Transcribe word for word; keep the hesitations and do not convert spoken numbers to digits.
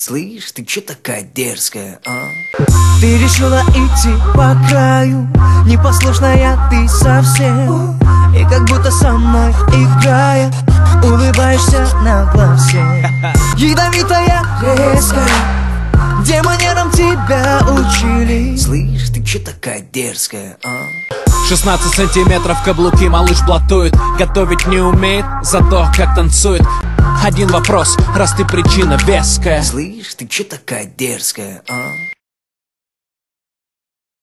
Слышь, ты чё такая дерзкая, а? Ты решила идти по краю, непослушная ты совсем. И как будто со мной играя, улыбаешься на глазе. Ядовитая, резкая, где манерам тебя учили. Слышь, ты чё такая дерзкая, а? шестнадцать сантиметров каблуки малыш блатует. Готовить не умеет, зато как танцует. Один вопрос, раз ты причина веская. Слышь, ты чё такая дерзкая, а?